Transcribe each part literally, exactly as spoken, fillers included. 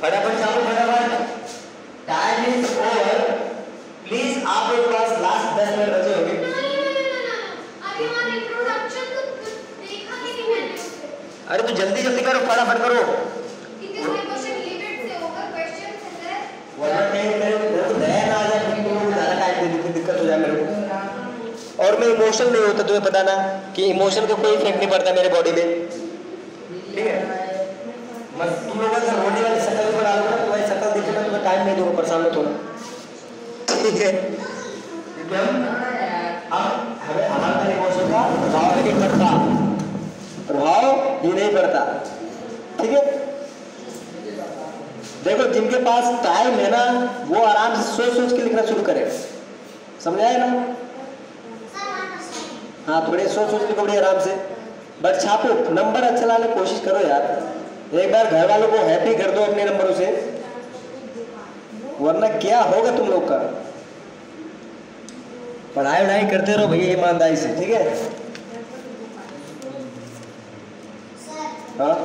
फटाफट छापो फटाफट, time is over. Please आप एक पास लास्ट दस मिनट बचे होंगे। अभी हमारा इंट्रोडक्शन तो देखा ही नहीं मैंने उससे। अरे तो जल्दी जल्दी करो, फटाफट करो। इतने सारे क्वेश्चन लिमिट से होगा, क्वेश्चन है वरना कहीं मेरे को तो नया ना आ जाए, क्योंकि मेरे को ज़्यादा टाइम देने की दिक्कत हो जाए मेरे को। और मैं इमोशनल नहीं होता, तुम्हें पता ना कि इमोशन का कोई इफेक्ट नहीं पड़ता मेरे बॉडी में, ठीक है। बस तुम लोग अगर रोने वाली शक्ल पर डालोगे ना तो भाई शक्ल देखने में तुम्हें टाइम नहीं दूंगा, परेशान मत होना, ठीक है। एकदम अब हमें हमारे इमोशन का प्रभाव नहीं पड़ता, प्रभाव ही नहीं पड़ता, ठीक है। देखो जिनके पास टाइम है ना वो आराम से सोच सोच के लिखना शुरू करें, समझाए ना। हाँ थोड़े सोच सोच लिखो बड़ी आराम से, बट छापो, नंबर अच्छा लाने की कोशिश करो यार। एक बार घर वालों को हैप्पी कर दो अपने नंबरों से, वरना क्या होगा तुम लोग का। पढ़ाई वढ़ाई करते रहो भैया ईमानदारी से, ठीक है। हाँ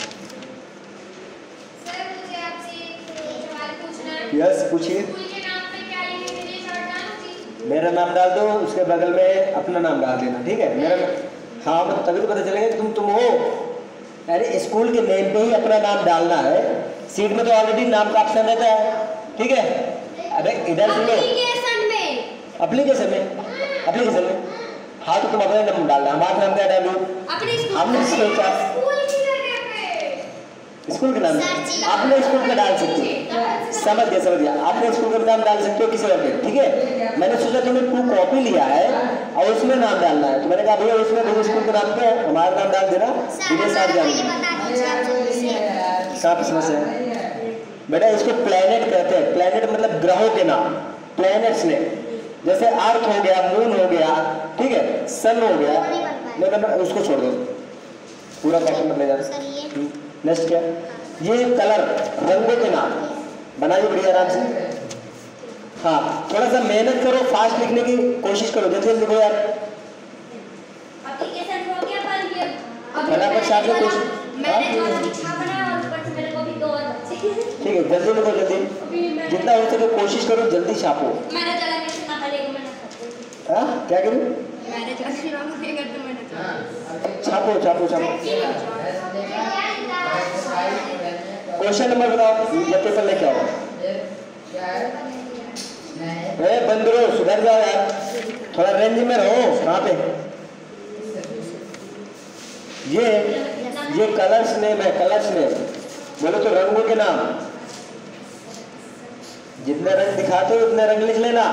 सर मुझे आपसे एक सवाल पूछना है। यस पूछिए। स्कूल के नाम पे क्या लिखेंगे, दिनेश हरदान जी? मेरा नाम डाल दो, उसके बगल में अपना नाम डाल देना, ठीक है। मेरा हाँ मतलब तभी तो पता चलेगा कि तुम तुम हो। अरे स्कूल के नेम पे ही अपना नाम डालना है, सीट में तो ऑलरेडी नाम का ऑप्शन रहता है, ठीक है। अरे इधर सुनो, एप्लीकेशन में एप्लीकेशन में एप्लीकेशन में हाँ तो तुम अपना नाम डालना, हमारा नाम क्या डालूं? अपने हमने सोचा स्कूल की जगह पे स्कूल का नाम आपने स्कूल का डाल सकते हो, समझ गया समझ गया, आपने स्कूल का नाम डाल सकते हो किसी और पे, ठीक है। मैंने सोचा तुमने टू कॉपी लिया है और उसमें नाम डालना है, तो मैंने कहा भैया उसमें भैया स्कूल का नाम पे हमारा नाम डाल देना, दिनेश साहब डाल देना। कहाँ पे समस्या है बेटा? इसको प्लेनेट कहते हैं, प्लेनेट मतलब ग्रहों के नाम, प्लेनेट्स ने, जैसे अर्थ हो गया, मून हो गया, ठीक है, सन हो गया, लेकिन उसको छोड़ दो, पूरा क्वेश्चन मत ले जाना। नेक्स्ट क्या? ये कलर, रंगों के नाम बनाइए बढ़िया आराम से। हाँ थोड़ा सा मेहनत करो, फास्ट लिखने की कोशिश करो, जल्दी जल्दी लिखो यार। एप्लीकेशन हो गया पर ये फटाफट साथ में कुछ मैंने जो लिखा बनाया और ऊपर से मेरे को भी दो और बच्चे। ठीक है जल्दी लिखो, जल्दी जितना हो सके कोशिश करो, जल्दी छापो। मैंने चला के सुना था लेकिन मैंने हाँ क्या करूँ? मैंने चला के रॉन्ग नहीं करता मैंने छापो छापो छापो। क्वेश्चन नंबर बताओ या पेपर लेके आओ। ए बंदरो सुधर जाओ यार, थोड़ा रेंज में रहो। कहाँ पे? ये ये कलर्स नेम है, कलर्स नेम बोलो तो रंगों के नाम, जितने रंग दिखाते हो उतने रंग लिख लेना।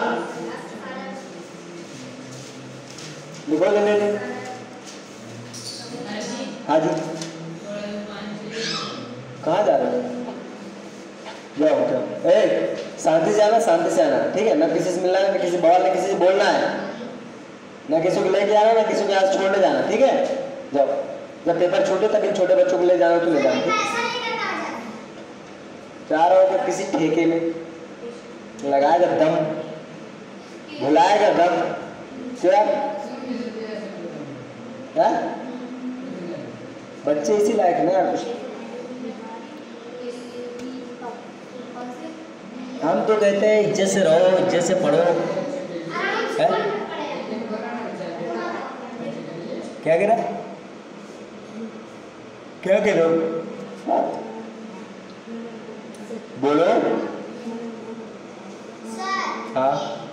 लिखो लेने ले। हाँ जी कहाँ जा रहे हो? जाओ जाओ, ए शांति से आना, शांति से आना, ठीक है। ना किसी से मिलना है, ना किसी बवाल, ना किसी से बोलना है, ना किसी को लेके जाना, ना किसी को यहाँ छोड़ने जाना, ठीक है। जाओ, जब पेपर छोटे तब इन छोटे बच्चों को ले जाना तो ले जाना, ठीक। चाह रहा हो किसी ठेके में लगाएगा दम, भुलाएगा दम, क्या क्या बच्चे इसी लायक है ना यार। कुछ हम तो कहते हैं इज्जत से रहो, इज्जत से पढ़ो, है? क्या कह रहा? क्या कह रहे हो? बोलो। हाँ